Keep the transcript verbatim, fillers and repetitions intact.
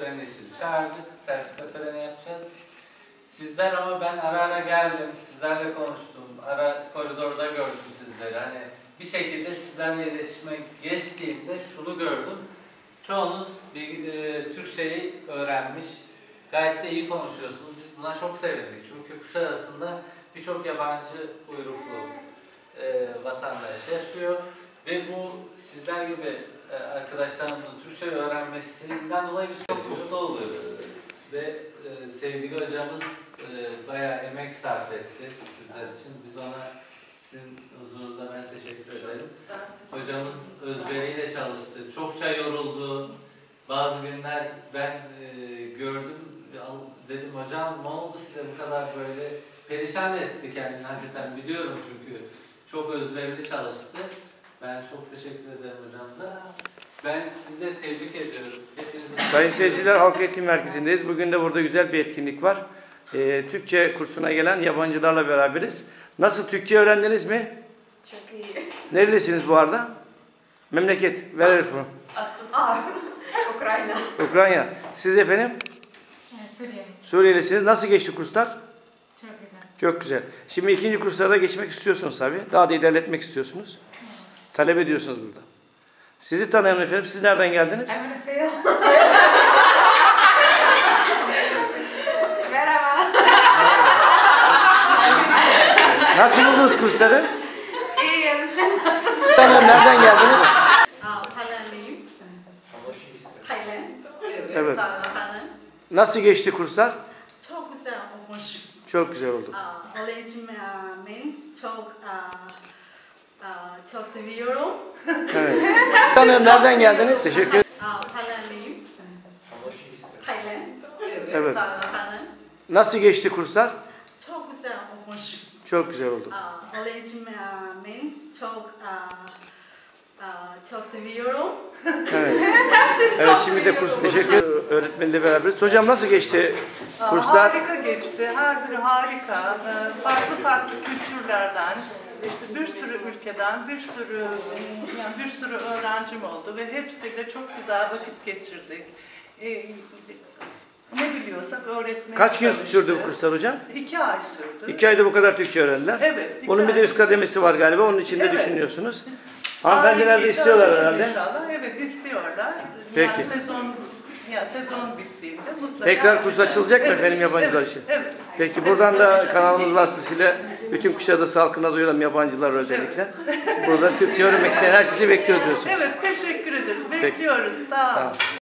töreni için çağırdık. Sertifika töreni yapacağız. Sizler ama ben ara ara geldim. Sizlerle konuştum. Ara koridorda gördüm sizleri. Hani bir şekilde sizlerle iletişime geçtiğimde şunu gördüm. Çoğunuz bir, e, Türkçeyi öğrenmiş. Gayet de iyi konuşuyorsunuz. Biz buna çok sevindik. Çünkü Kuşadası'nda birçok yabancı uyruklu e, vatandaş yaşıyor. Ve bu sizler gibi e, arkadaşlarımızın Türkçe öğrenmesinden dolayı biz çok mutlu oluyoruz. Ve e, sevgili hocamız e, bayağı emek sarf etti sizler için. Biz ona sizin huzurunuzda ben teşekkür ederim. Hocamız özveriyle çalıştı. Çokça yoruldu. Bazı günler ben e, gördüm. Dedim hocam ne oldu size bu kadar böyle perişan etti kendini hakikaten biliyorum çünkü çok özverili çalıştı. Ben çok teşekkür ederim hocamıza. Ben sizi de tebrik ediyorum. Hepinizi... Sayın seyirciler, Halk Eğitim Merkezi'ndeyiz. Bugün de burada güzel bir etkinlik var. Ee, Türkçe kursuna gelen yabancılarla beraberiz. Nasıl, Türkçe öğrendiniz mi? Çok iyi. Nerelisiniz bu arada? Memleket. Where from? Ukrayna. Ukrayna. Siz efendim? Suriyeli. Suriyelisiniz. Nasıl geçti kurslar? Çok güzel. Çok güzel. Şimdi ikinci kurslara geçmek istiyorsunuz tabii. Daha da ilerletmek istiyorsunuz. Talep ediyorsunuz burada. Sizi tanıyalım efendim. Siz nereden geldiniz? Merhaba. Nasıl buldunuz kursları? İyiyim. Sen nasılsın? Tanıyalım. Nereden geldiniz? Aa, Taylandlıyım. Tayland. Evet. Tayland. Nasıl geçti kurslar? Çok güzel olmuş. Çok güzel oldu. Aa, öğretmen çok aa, aa, çok seviyorum. Evet. Tanıyalım. Nereden geldiniz? Teşekkür ederim. Aa, Taylandlıyım. Tayland. Evet. Tayland. Nasıl geçti kurslar? Çok güzel olmuş. Çok güzel oldu. Aa, öğretmen çok aa, aa, çok seviyorum. Evet. Hepsini Evet, çok şimdi de kurs seviyorum. teşekkür ederim. Öğretmenle beraberiz. Hocam nasıl geçti kurslar? Harika geçti. Her biri harika. Ee, Farklı farklı kültürlerden, işte bir sürü ülkeden, bir sürü yani bir sürü öğrencim oldu ve hepsiyle çok güzel vakit geçirdik. Ee, Ne biliyorsak öğretmeni Kaç gün çalıştı. sürdü bu kurslar hocam? İki ay sürdü. İki ayda bu kadar Türkçe öğrendiler. Evet. iki Bunun bir de ay. üst kademesi var galiba. Onun için de Evet. düşünüyorsunuz. Hanımefendiler de Ay, istiyorlar göreceğiz herhalde. İnşallah. Evet, istiyorlar. Peki. Yani sezon ya sezon bittiğinde mutlaka Tekrar kurs açılacak mı Evet, efendim yabancılar evet, için? Evet. Peki Evet, buradan da evet. kanalımız vasıtasıyla bütün Kuşadası halkına duyuralım, yabancılar özellikle. Burada Türkçe öğrenmek isteyen herkesi bekliyoruz diyorsunuz. Evet, teşekkür ederim. Peki. Bekliyoruz. Sağ olun. Tamam.